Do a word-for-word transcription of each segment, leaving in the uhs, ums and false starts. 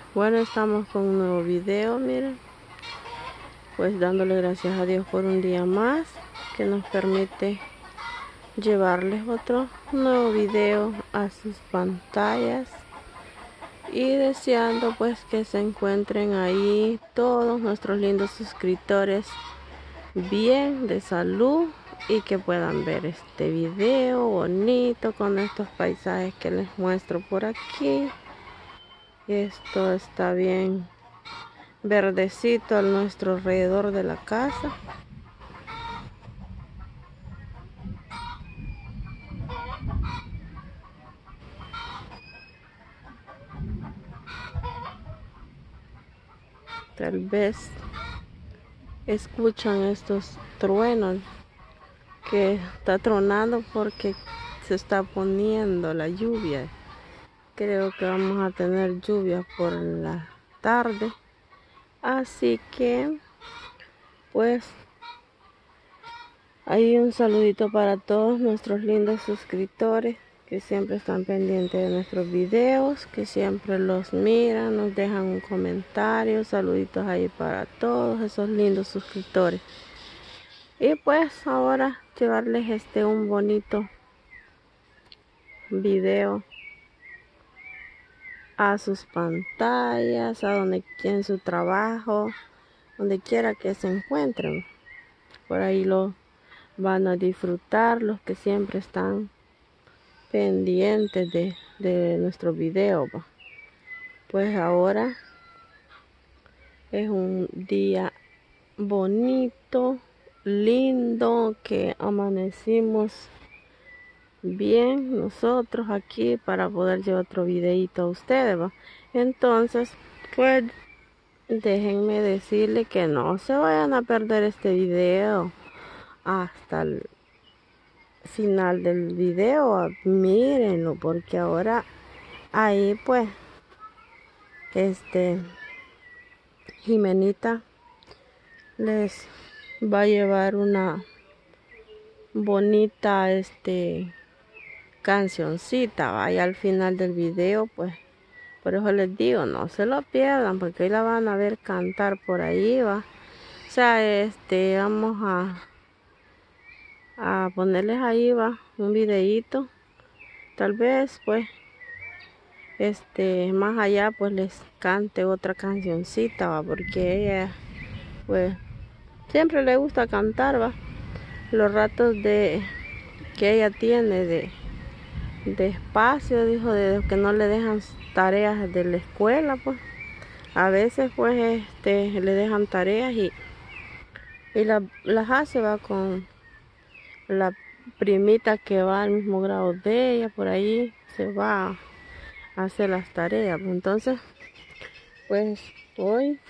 Bueno, estamos con un nuevo video, miren. Pues dándole gracias a Dios por un día más que nos permite llevarles otro nuevo video a sus pantallas. Y deseando pues que se encuentren ahí todos nuestros lindos suscriptores bien, de salud, y que puedan ver este video bonito con estos paisajes que les muestro por aquí. Esto está bien verdecito a nuestro alrededor de la casa. Tal vez escuchan estos truenos que está tronando porque se está poniendo la lluvia. Creo que vamos a tener lluvia por la tarde, así que pues hay un saludito para todos nuestros lindos suscriptores que siempre están pendientes de nuestros videos, que siempre los miran, nos dejan un comentario. Saluditos ahí para todos esos lindos suscriptores. Y pues ahora llevarles este un bonito video a sus pantallas, a donde quieren su trabajo, donde quiera que se encuentren. Por ahí lo van a disfrutar los que siempre están pendientes de, de nuestro video. Pues ahora es un día bonito, lindo, que amanecimos bien nosotros aquí para poder llevar otro videito a ustedes, ¿va? Entonces pues déjenme decirle que no se vayan a perder este video hasta el final del video. Mírenlo, porque ahora ahí pues este Jimenita les va a llevar una bonita este cancioncita, vaya al final del video. Pues por eso les digo, no se lo pierdan, porque hoy la van a ver cantar por ahí, va. O sea, este vamos a a ponerles ahí, va, un videíto. Tal vez pues este más allá pues les cante otra cancioncita, va, porque ella pues siempre le gusta cantar, va. Los ratos de que ella tiene de de espacio, dijo, de que no le dejan tareas de la escuela, pues a veces pues este le dejan tareas y y la, las hace, va, con la primita que va al mismo grado de ella. Por ahí se va a hacer las tareas. Entonces pues hoy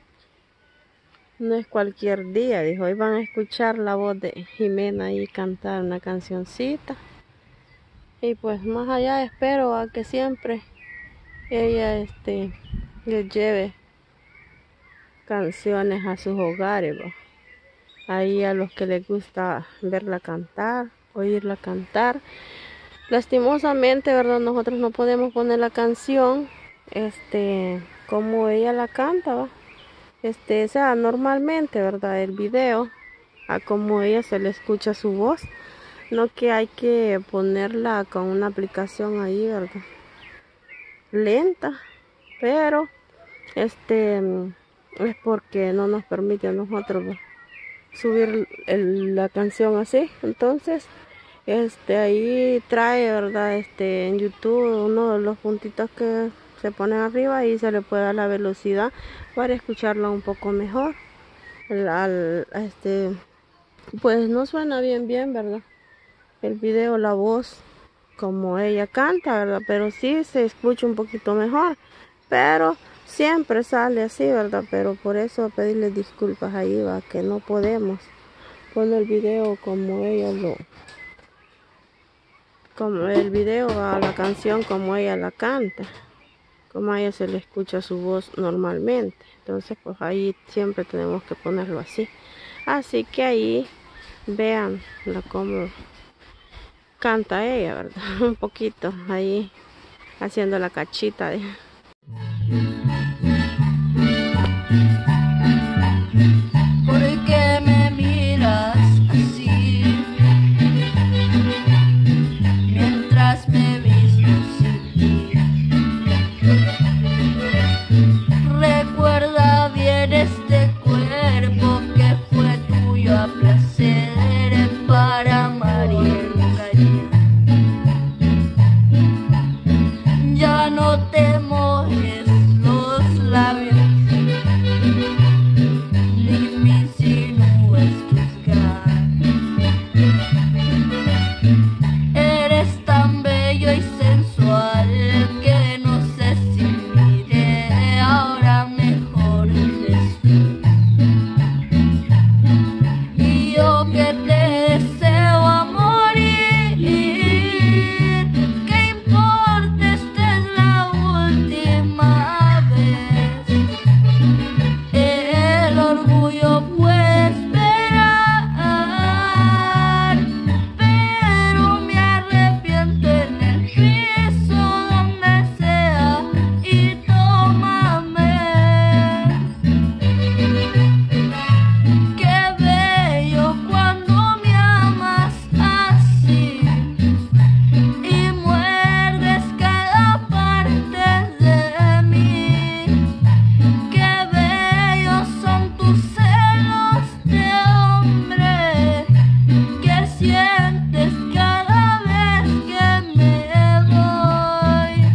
no es cualquier día, dijo, hoy van a escuchar la voz de Jimena y cantar una cancioncita. Y pues más allá espero a que siempre ella este les lleve canciones a sus hogares, ¿va? Ahí a los que les gusta verla cantar, oírla cantar. Lastimosamente, ¿verdad? Nosotros no podemos poner la canción este como ella la canta, ¿va? Este, o sea, normalmente, ¿verdad? El video, a como ella se le escucha su voz. No que hay que ponerla con una aplicación ahí, ¿verdad? Lenta, pero este es porque no nos permite a nosotros, ¿verdad?, subir el, la canción así. Entonces este ahí trae, ¿verdad?, este en YouTube uno de los puntitos que se ponen arriba y se le puede dar la velocidad para escucharla un poco mejor. Al, al, este pues no suena bien bien, ¿verdad?, el video, la voz como ella canta, ¿verdad?, pero sí se escucha un poquito mejor, pero siempre sale así, ¿verdad? Pero por eso pedirle disculpas ahí, va, que no podemos poner el video como ella lo como el video, va, la canción como ella la canta, como a ella se le escucha su voz normalmente. Entonces pues ahí siempre tenemos que ponerlo así. Así que ahí vean la cómo canta ella, ¿verdad? Un poquito ahí haciendo la cachita de Porfa, no te mojes los labios, ni me insinúes tus ganas. Eres tan bello y sensual que no sé si miré ahora mejor eres tú. Y yo que te deseo a morir, ¿qué importa? Esta es la última vez. El orgullo puede esperar, pero me arrepiento en el piso donde sea y tómame. Qué bello cuando me amas así y muerdes cada parte de mí. Qué bellos son tus celos de hombre que sientes cada vez que me voy.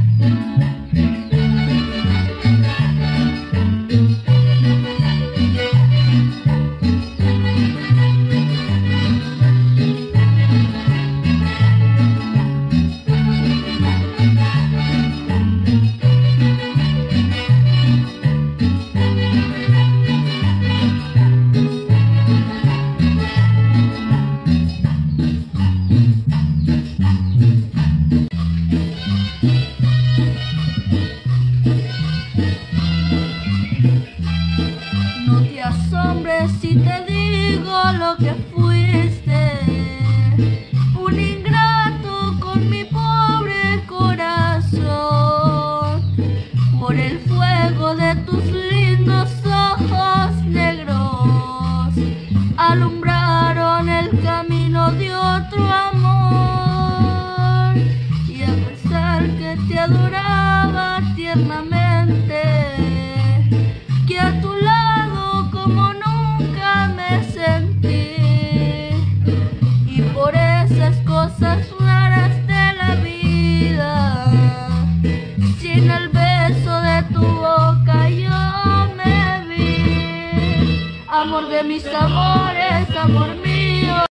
No te asombres si te digo lo que fuiste, un ingrato con mi pobre corazón. Por el fuego de tus lindos ojos negros alumbraron el camino de otro amor. Y a pesar que te adoraba tiernamente, que a tu lado como nunca me sentí, y por esas cosas raras de la vida, sin el beso de tu boca yo me vi. Amor de mis amores, amor mío.